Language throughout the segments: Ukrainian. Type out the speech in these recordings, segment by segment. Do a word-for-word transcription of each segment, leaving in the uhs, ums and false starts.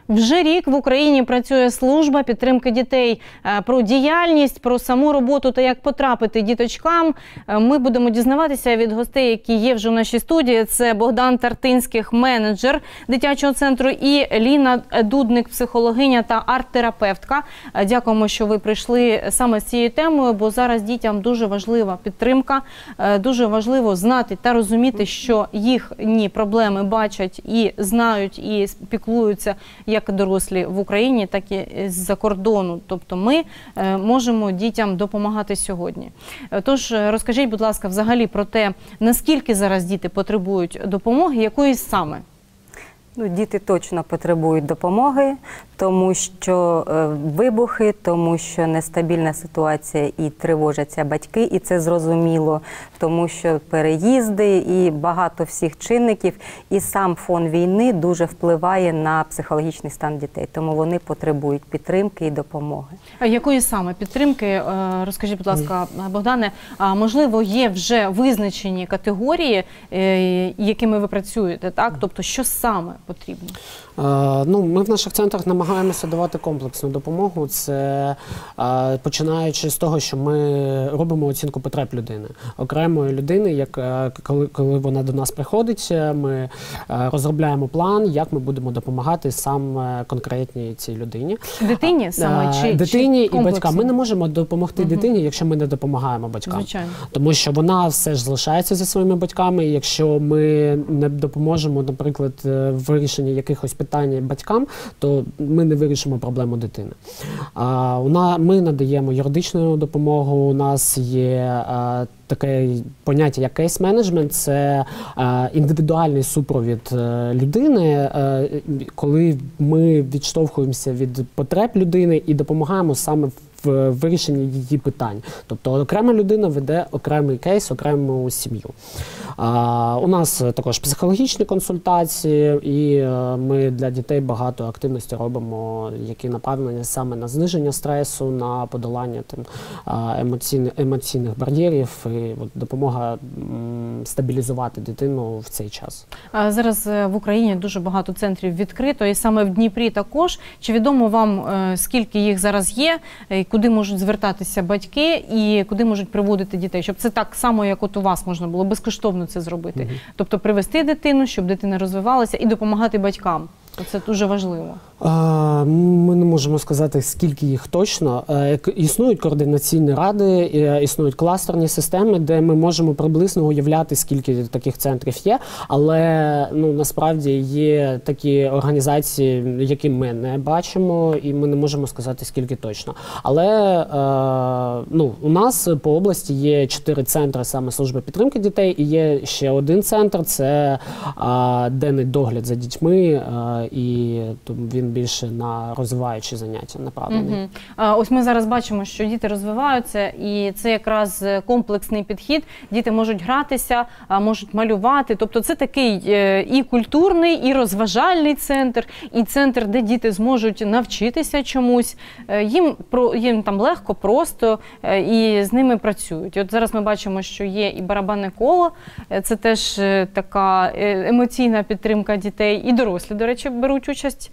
Вже рік в Україні працює служба підтримки дітей. Про діяльність, про саму роботу та як потрапити діточкам ми будемо дізнаватися від гостей, які є вже в нашій студії. Це Богдан Тартинських, менеджер дитячого центру, і Ліна Дудник, психологиня та арт-терапевтка. Дякуємо, що ви прийшли саме з цією темою, бо зараз дітям дуже важлива підтримка, дуже важливо знати та розуміти, що їхні проблеми бачать і знають, і піклуються як дорослі в Україні, так і з-за кордону. Тобто ми е, можемо дітям допомагати сьогодні. Тож розкажіть, будь ласка, взагалі про те, наскільки зараз діти потребують допомоги, якої саме? Ну, діти точно потребують допомоги, тому що е, вибухи, тому що нестабільна ситуація і тривожаться батьки, і це зрозуміло, тому що переїзди і багато всіх чинників, і сам фон війни дуже впливає на психологічний стан дітей, тому вони потребують підтримки і допомоги. А якої саме підтримки, розкажіть, будь ласка, Богдане, а можливо є вже визначені категорії, якими ви працюєте, так? Тобто що саме потрібно? Ну, ми в наших центрах намагаємося давати комплексну допомогу. Це починаючи з того, що ми робимо оцінку потреб людини. Окремої людини, як, коли, коли вона до нас приходить, ми розробляємо план, як ми будемо допомагати саме конкретній цій людині. Дитині саме? Чи, дитині чи і батькам. Ми не можемо допомогти угу. дитині, якщо ми не допомагаємо батькам. Звичайно. Тому що вона все ж залишається зі своїми батьками, і якщо ми не допоможемо, наприклад, в вирішенні якихось питань батькам, то ми не вирішимо проблему дитини. А, у нас, ми надаємо юридичну допомогу, у нас є а, таке поняття, як кейс-менеджмент, це а, індивідуальний супровід а, людини, а, коли ми відштовхуємося від потреб людини і допомагаємо саме в вирішенні її питань. Тобто окрема людина веде окремий кейс, окрему сім'ю. У нас також психологічні консультації, і ми для дітей багато активності робимо, які направлені саме на зниження стресу, на подолання там, емоційних, емоційних бар'єрів і от, допомога м, стабілізувати дитину в цей час. А зараз в Україні дуже багато центрів відкрито, і саме в Дніпрі також. Чи відомо вам, скільки їх зараз є, куди можуть звертатися батьки і куди можуть приводити дітей? Щоб це так само, як от у вас можна було безкоштовно це зробити. Угу. Тобто привести дитину, щоб дитина розвивалася, і допомагати батькам. Це дуже важливо. А, ми не можемо сказати, скільки їх точно. Існують координаційні ради, існують кластерні системи, де ми можемо приблизно уявляти, скільки таких центрів є, але ну, насправді є такі організації, які ми не бачимо, і ми не можемо сказати, скільки точно. Але е, ну, у нас по області є чотири центри саме служби підтримки дітей, і є ще один центр, це е, денний догляд за дітьми, е, і він більше на розвиваючі заняття направлений. Угу. А, ось ми зараз бачимо, що діти розвиваються, і це якраз комплексний підхід. Діти можуть гратися, можуть малювати. Тобто це такий і культурний, і розважальний центр, і центр, де діти зможуть навчитися чомусь. Їм, їм там легко, просто, і з ними працюють. І от зараз ми бачимо, що є і барабанне коло. Це теж така емоційна підтримка дітей. І дорослі, до речі, беруть участь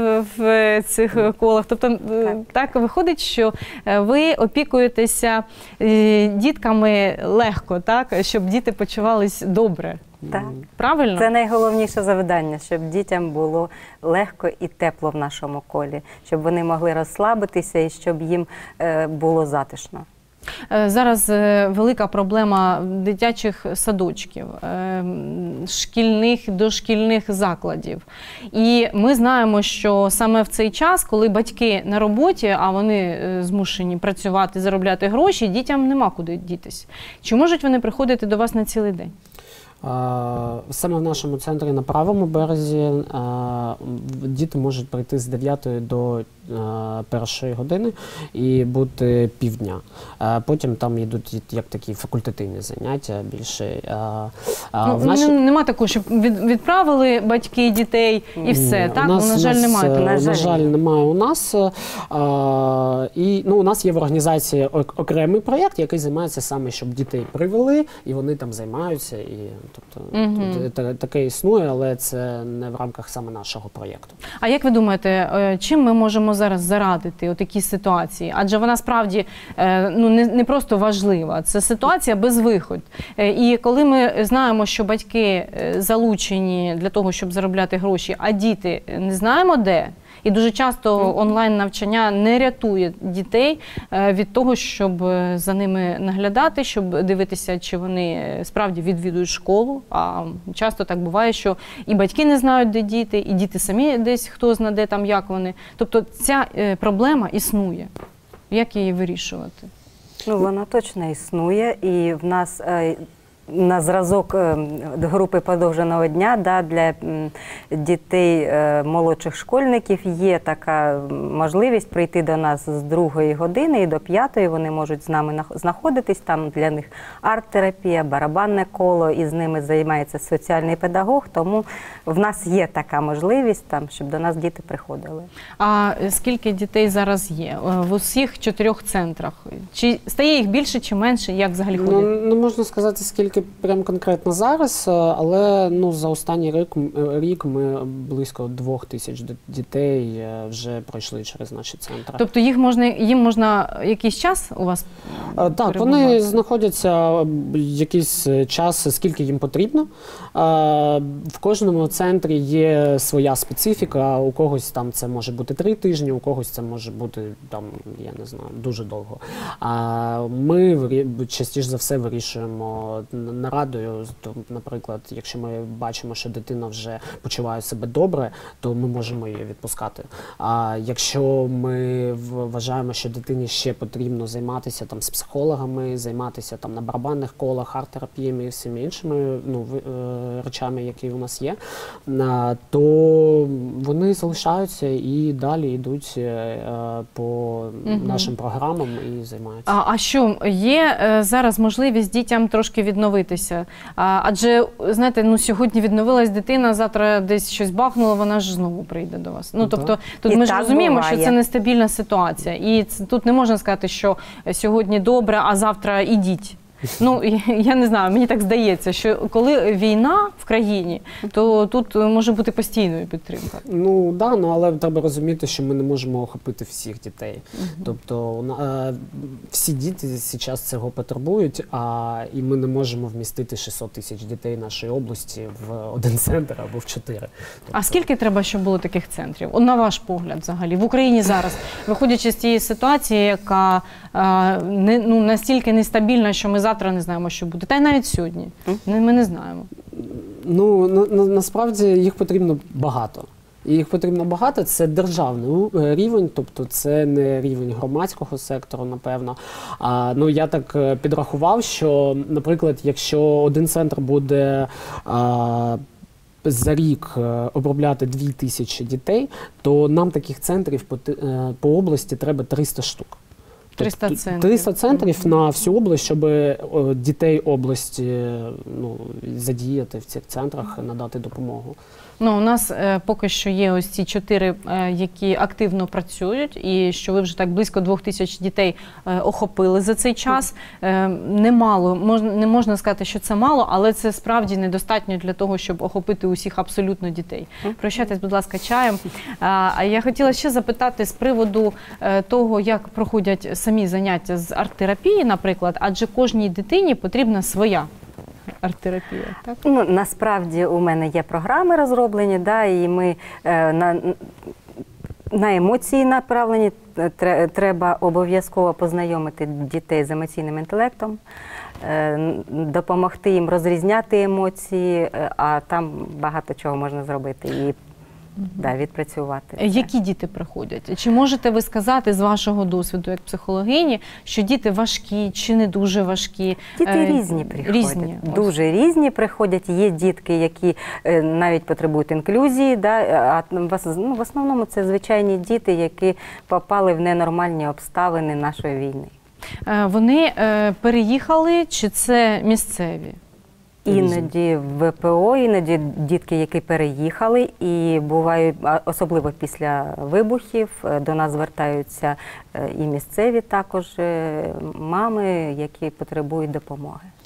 в цих колах. Тобто так. так виходить, що ви опікуєтеся дітками легко, так? Щоб діти почувались добре. Так. Правильно? Це найголовніше завдання, щоб дітям було легко і тепло в нашому колі, щоб вони могли розслабитися і щоб їм було затишно. Зараз велика проблема дитячих садочків, шкільних, дошкільних закладів. І ми знаємо, що саме в цей час, коли батьки на роботі, а вони змушені працювати, заробляти гроші, дітям нема куди дітись. Чи можуть вони приходити до вас на цілий день? Саме в нашому центрі на правому березі діти можуть прийти з дев'ятої до першої години і бути півдня. Потім там йдуть як такі факультативні заняття більше. Ну, в наші... Нема такого, щоб відправили батьки дітей і все, Ні, так? Нас, на жаль, нас, немає. На жаль. на жаль, немає у нас. І, ну, у нас є в організації окремий проєкт, який займається саме, щоб дітей привели, і вони там займаються. І Тобто Мгм. та- таке існує, але це не в рамках саме нашого проєкту. А як ви думаєте, е, чим ми можемо зараз зарадити у такій ситуації? Адже вона справді е, ну, не, не просто важлива, це ситуація без виходу. Е, І коли ми знаємо, що батьки е, залучені для того, щоб заробляти гроші, а діти не знаємо де, і дуже часто онлайн-навчання не рятує дітей е, від того, щоб е, за ними наглядати, щоб дивитися, чи вони е, справді відвідують школу. А часто так буває, що і батьки не знають, де діти, і діти самі десь хто знає, де там, як вони. Тобто ця е, проблема існує. Як її вирішувати? Ну, вона точно існує, і в нас е, на зразок е, групи подовженого дня, да, для м, дітей е, молодших школьників є така можливість прийти до нас з другої години і до п'ятої. Вони можуть з нами нах- знаходитись. Там для них арт-терапія, барабанне коло, і з ними займається соціальний педагог. Тому в нас є така можливість, там, щоб до нас діти приходили. А скільки дітей зараз є е, в усіх чотирьох центрах? Чи стає їх більше чи менше? Як взагалі Ну, ходять? не можна сказати, скільки прям конкретно зараз, е, але ну, за останній рік, м- рік ми близько двох тисяч д- дітей е, вже пройшли через наші центри. Тобто їх можна, їм можна якийсь час у вас Е, Так, перебувати? вони знаходяться м, якийсь е, час, скільки їм потрібно. Е, В кожному центрі є своя специфіка. У когось там це може бути три тижні, у когось це може бути там, я не знаю, дуже довго. А ми вирі- частіше за все вирішуємо н- нарадою. То, наприклад, якщо ми бачимо, що дитина вже почуває себе добре, то ми можемо її відпускати. А якщо ми в- вважаємо, що дитині ще потрібно займатися там з психологами, займатися там на барабанних колах, арт-терапіями і всіми іншими ну, ви- е, речами, які у нас є, а, то вони залишаються і далі йдуть е, е, по Мгм. нашим програмам і займаються. А, а що, є е, зараз можливість дітям трошки відновитися? А, адже, знаєте, ну, сьогодні відновилась дитина, завтра десь щось бахнуло, вона ж знову прийде до вас. Ну, Ну, тобто, так. тут І ми ж так розуміємо, що буває. це нестабільна ситуація. І це, тут не можна сказати, що сьогодні добре, а завтра ідіть. Ну, я не знаю, мені так здається, що коли війна в країні, то тут може бути постійною підтримка. Ну да, ну але треба розуміти, що ми не можемо охопити всіх дітей. Тобто у на- е, всі діти зараз цього потребують, а і ми не можемо вмістити шістсот тисяч дітей нашої області в один центр або в чотири. А скільки треба, щоб було таких центрів? От на ваш погляд, взагалі, в Україні зараз, виходячи з тієї ситуації, яка е, не, ну, настільки нестабільна, що ми завтра не знаємо, що буде. Та й навіть сьогодні. Не- Ми не знаємо. Ну на, на, насправді їх потрібно багато. І їх потрібно багато. Це державний у- е, рівень, тобто це не рівень громадського сектору, напевно. А, ну я так е, підрахував, що, наприклад, якщо один центр буде а, за рік е, обробляти дві тисячі дітей, то нам таких центрів по, ти- е, по області треба триста штук. триста Тобто центрів. триста центрів на всю область, щоб е, дітей області ну, задіяти в цих центрах, надати допомогу. Ну, у нас е, поки що є ось ці чотири, е, які активно працюють, і що ви вже так близько двох тисяч дітей е, охопили за цей час. Е, немало, можна, не можна сказати, що це мало, але це справді недостатньо для того, щоб охопити усіх абсолютно дітей. Прощайтесь, будь ласка, чаєм. А, а я хотіла ще запитати з приводу е, того, як проходять самі заняття з арт-терапії, наприклад, адже кожній дитині потрібна своя арт-терапія, так? Ну, насправді у мене є програми розроблені, да, і ми е, на, на емоції направлені. Тре- Треба обов'язково познайомити дітей з емоційним інтелектом, е, допомогти їм розрізняти емоції, е, а там багато чого можна зробити і да, відпрацювати. це. Які діти приходять? Чи можете ви сказати з вашого досвіду як психологині, що діти важкі чи не дуже важкі? Діти Е, різні приходять, Різні. ось. дуже різні приходять. Є дітки, які е, навіть потребують інклюзії, да, а в ос- ну, в основному це звичайні діти, які попали в ненормальні обставини нашої війни. Е, Вони е, переїхали чи це місцеві? Іноді в ВПО, іноді дітки, які переїхали, і бувають, а особливо після вибухів, е, до нас звертаються е, і місцеві також е, мами, які потребують допомоги.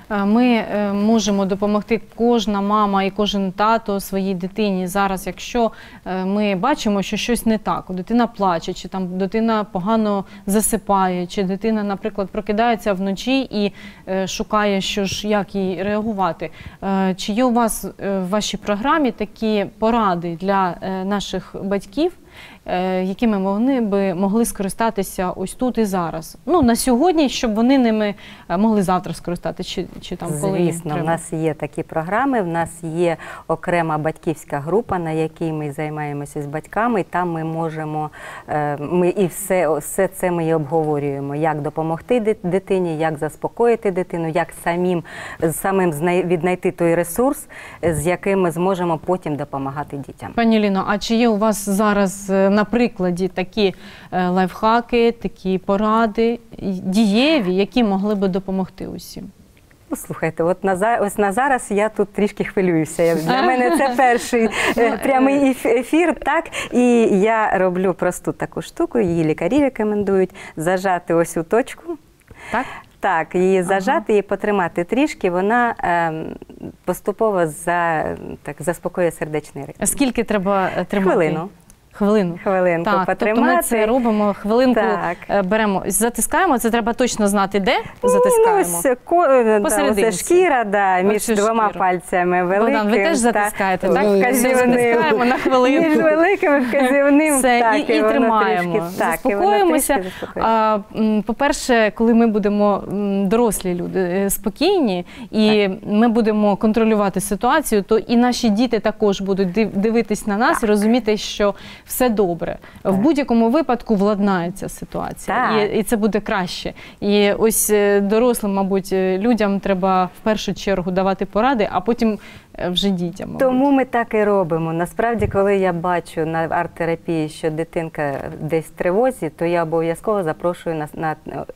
е, ми е, можемо допомогти, кожна мама і кожен тато своїй дитині зараз, якщо е, ми бачимо, що щось не так, дитина плаче, чи там дитина погано засипає, чи дитина, наприклад, прокидається вночі і е, шукає, що ж, як їй реагувати. Е, чи є у вас е, в вашій програмі такі поради для е, наших батьків, е, якими вони би могли скористатися ось тут і зараз? Ну, на сьогодні, щоб вони ними е, могли завтра скористатися, чи, чи там коли їм Звісно, треба? в нас є такі програми, в нас є окрема батьківська група, на якій ми займаємося з батьками, і там ми можемо, е, ми і все, все це ми і обговорюємо, як допомогти дит- дитині, як заспокоїти дитину, як самим, самим знай- віднайти той ресурс, з яким ми зможемо потім допомагати дітям. Пані Ліно, а чи є у вас зараз е, на прикладі такі е, лайфхаки, такі поради і дієві, які могли би допомогти усім? Ну, слухайте, от на, за- ось на зараз я тут трішки хвилююся. Я- Для мене це перший е, прямий еф- ефір, так? І я роблю просту таку штуку, її лікарі рекомендують, зажати ось у точку. Так? Так, її зажати, її потримати трішки, вона е, поступово за, так, заспокоює сердечний ритм. А скільки треба е, тримати? Хвилину. Хвилину. Хвилинку Так, потримати. тобто ми це робимо, хвилинку Так. е, беремо, затискаємо, це треба точно знати, де затискаємо. Ну, ось, ко, да, Посерединці. оце шкіра, да, між Оцю двома шкіру. пальцями великим. Богдан, ви теж та- затискаєте, так? Великим. Все, Вказівним. затискаємо на хвилинку. Між великим і вказівним. Все, так, і, і воно тримаємо. трішки- так, і воно Заспокоїмося. трішки заспокоюється. А, м, по-перше, коли ми будемо м, дорослі люди е, спокійні, і ми будемо контролювати ситуацію, то і наші діти також будуть див- дивитись на нас і розуміти, що все добре. В будь-якому випадку владнається ситуація, Так. і, і це буде краще. І ось е, дорослим, мабуть, е, людям треба в першу чергу давати поради, а потім е, вже дітям. мабуть. Тому ми так і робимо. Насправді, коли я бачу на арт-терапії, що дитинка десь в тривозі, то я обов'язково запрошую на, на,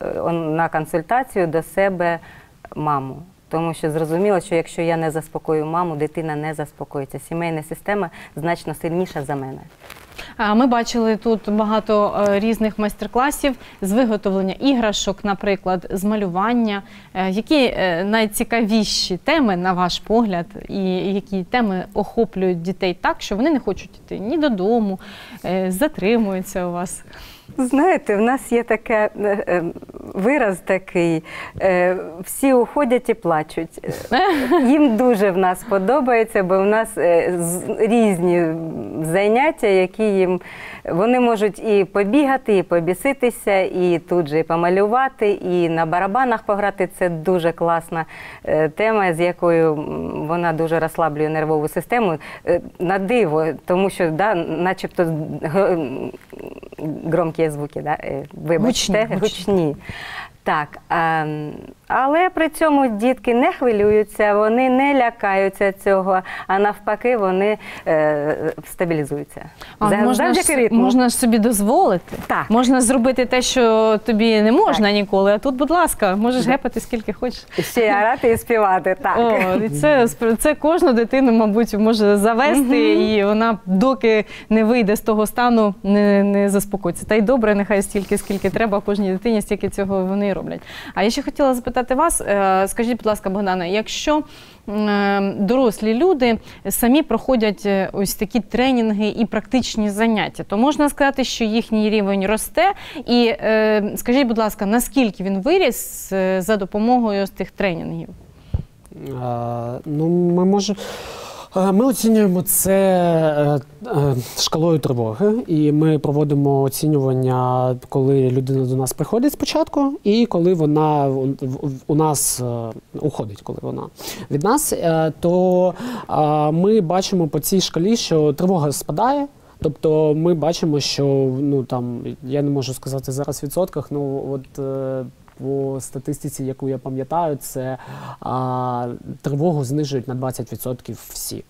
на консультацію до себе маму. Тому що зрозуміло, що якщо я не заспокою маму, дитина не заспокоїться. Сімейна система значно сильніша за мене. А Ми бачили тут багато е, різних майстер-класів з виготовлення іграшок, наприклад, з малювання. Е, Які е, найцікавіші теми, на ваш погляд, і які теми охоплюють дітей так, що вони не хочуть йти ні додому, е, затримуються у вас? Знаєте, в нас є таке е, е, вираз такий, е, всі уходять і плачуть. Е, Їм дуже в нас подобається, бо в нас е, з- різні заняття, які їм, вони можуть і побігати, і побіситися, і тут же і помалювати, і на барабанах пограти. Це дуже класна е, тема, з якою м, вона дуже розслаблює нервову систему. Е, На диво, тому що, да, начебто, г- громкі звуки, да? е, вибачте, Гучні, гучні. гучні. Так, а, але при цьому дітки не хвилюються, вони не лякаються цього, а навпаки вони е, стабілізуються. А За- можна, завдяки ж, ритму. можна ж собі дозволити. Так. Можна зробити те, що тобі не можна ніколи, а тут, будь ласка, можеш гепати скільки хочеш. Ще й орати і співати, так. О, і це, це кожну дитину, мабуть, може завести, і вона, доки не вийде з того стану, не, не заспокоїться. Та й добре, нехай стільки, скільки треба кожній дитині, стільки цього вони і роблять. А я ще хотіла запитати вас, е, скажіть, будь ласка, Богдане, якщо е, дорослі люди самі проходять е, ось такі тренінги і практичні заняття, то можна сказати, що їхній рівень росте. І е, скажіть, будь ласка, наскільки він виріс е, за допомогою ось тих тренінгів? Е, Ну, ми можемо. Ми оцінюємо це е, е, шкалою тривоги, і ми проводимо оцінювання, коли людина до нас приходить спочатку, і коли вона у, у нас е, уходить, коли вона від нас, е, то е, ми бачимо по цій шкалі, що тривога спадає. Тобто ми бачимо, що, ну там, я не можу сказати зараз в відсотках, ну от е, по статистиці, яку я пам'ятаю, це а, тривогу знижують на двадцять відсотків всі.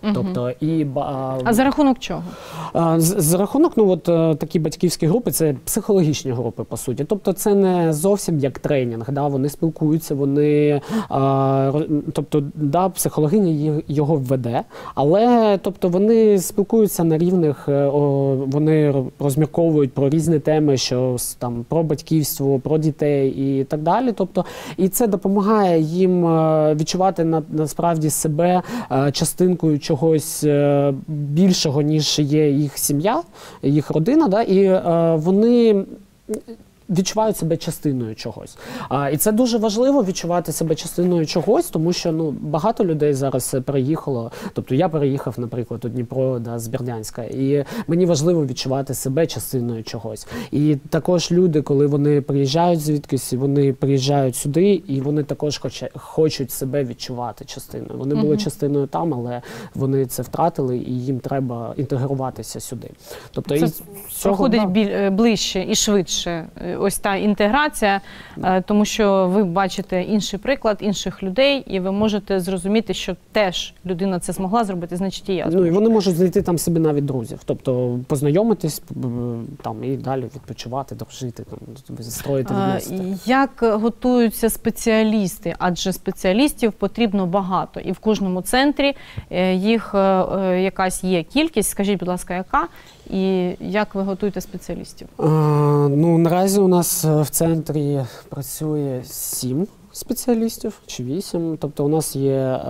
Мгм. Тобто, і, ба- А за рахунок чого? А, з- За рахунок, ну от е, такі батьківські групи, це психологічні групи, по суті. Тобто це не зовсім як тренінг, да? Вони спілкуються, вони, а, ро- тобто, да, психологиня ї- його веде, але тобто вони спілкуються на рівних, е, о, вони ро- розмірковують про різні теми, що с- там про батьківство, про дітей і так далі. Тобто, і це допомагає їм е, відчувати на, насправді себе е, частинкою чогось е, більшого, ніж є їх сім'я, їх родина, да, і е, вони відчувають себе частиною чогось. А, і це дуже важливо відчувати себе частиною чогось, тому що ну, багато людей зараз переїхало. Тобто я переїхав, наприклад, у Дніпро, да, з Бердянська, і мені важливо відчувати себе частиною чогось. І також люди, коли вони приїжджають звідкись, вони приїжджають сюди, і вони також хоче, хочуть себе відчувати частиною. Вони були Мгм. частиною там, але вони це втратили, і їм треба інтегруватися сюди. Тобто, Це і з цього, Проходить да. біль, е, ближче і швидше е, ось та інтеграція, е, тому що ви бачите інший приклад інших людей, і ви можете зрозуміти, що теж людина це змогла зробити, значить і я Ну, і зможу. вони можуть знайти там собі навіть друзів, тобто познайомитись б- б- там і далі відпочивати, дружити, там строїти А, відносини. Як готуються спеціалісти? Адже спеціалістів потрібно багато, і в кожному центрі е, їх е, е, якась є кількість. Скажіть, будь ласка, яка? І як ви готуєте спеціалістів? А, ну, наразі у нас е, в центрі працює сім спеціалістів чи вісім. Тобто у нас є е,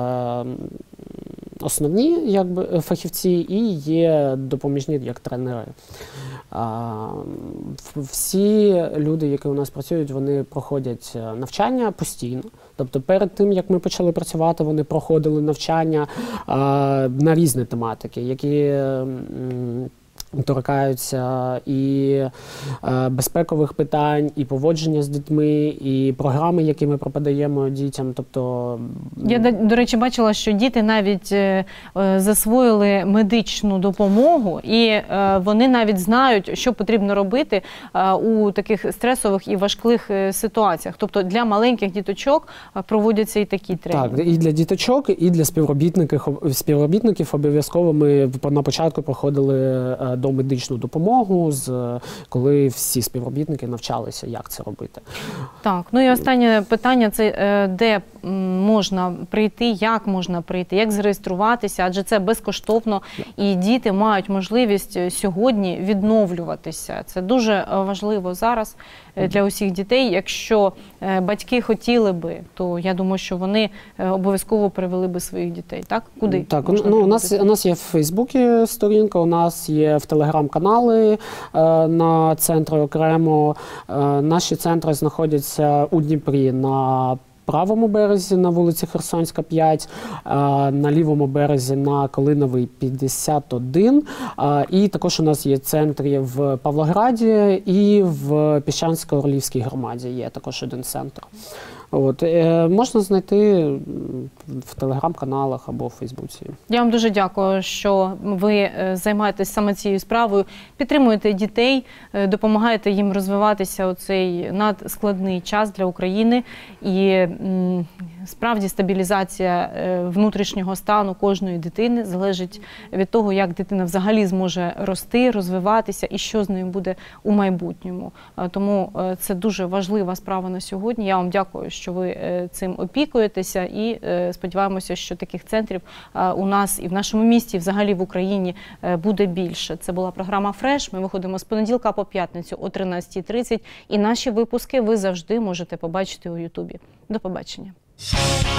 основні якби, фахівці і є допоміжні як тренери. А, в- всі люди, які у нас працюють, вони проходять е, навчання постійно. Тобто перед тим, як ми почали працювати, вони проходили навчання а, на різні тематики, які м, торкаються і е, безпекових питань, і поводження з дітьми, і програми, які ми пропадаємо дітям. Тобто, Я, до- до речі, бачила, що діти навіть е, е, засвоїли медичну допомогу, і е, вони навіть знають, що потрібно робити е, у таких стресових і важких е, ситуаціях. Тобто для маленьких діточок е, проводяться і такі тренінги. так, і для діточок, і для співробітників, співробітників обов'язково ми на початку проходили е, домедичну допомогу, з, коли всі співробітники навчалися, як це робити. Так, ну і останнє питання – це е, де м, можна прийти, як можна прийти, як зареєструватися, адже це безкоштовно, і діти мають можливість е, сьогодні відновлюватися. Це дуже е, важливо зараз е, для усіх дітей. Якщо е, батьки хотіли би, то я думаю, що вони е, обов'язково привели би своїх дітей. Так? Куди? Так, можна ну, у нас, приводити? у нас є в Фейсбуці сторінка, у нас є в телеграм-канали е, на центри окремо. Е, наші центри знаходяться у Дніпрі на правому березі на вулиці Херсонська, п'ять, е, на лівому березі на Калиновий, п'ятдесят один. Е, і також у нас є центри в Павлограді і в Піщансько-Орлівській громаді є також один центр. От, е, можна знайти м, в телеграм-каналах або в Фейсбуці. Я вам дуже дякую, що ви е, займаєтесь саме цією справою, підтримуєте дітей, е, допомагаєте їм розвиватися у цей надскладний час для України. І м, справді стабілізація е, внутрішнього стану кожної дитини залежить від того, як дитина взагалі зможе рости, розвиватися і що з нею буде у майбутньому. Е, Тому е, це дуже важлива справа на сьогодні. Я вам дякую, що ви е, цим опікуєтеся, і е, сподіваємося, що таких центрів е, у нас і в нашому місті, і взагалі в Україні е, буде більше. Це була програма «Фреш». Ми виходимо з понеділка по п'ятницю о тринадцятій тридцять, і наші випуски ви завжди можете побачити у Ютубі. До побачення.